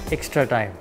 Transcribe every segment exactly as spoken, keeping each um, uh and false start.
extra time.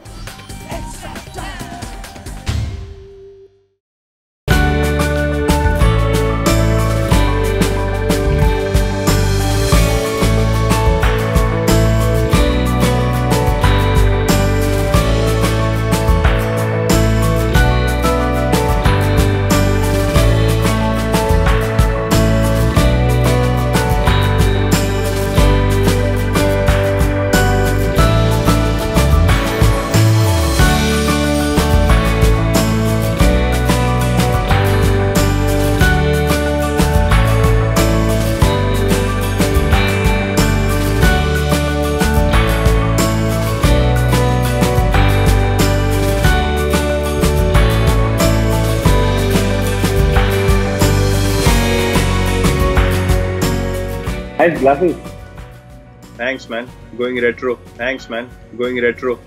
Nice glasses. Thanks, man. Going retro. Thanks, man. Going retro.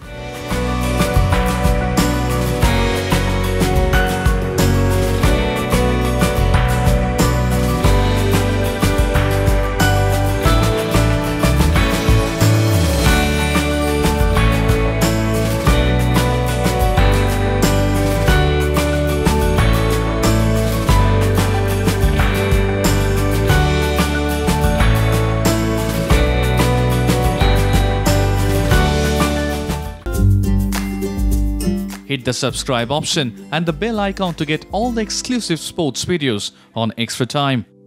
Hit the subscribe option and the bell icon to get all the exclusive sports videos on Extra Time.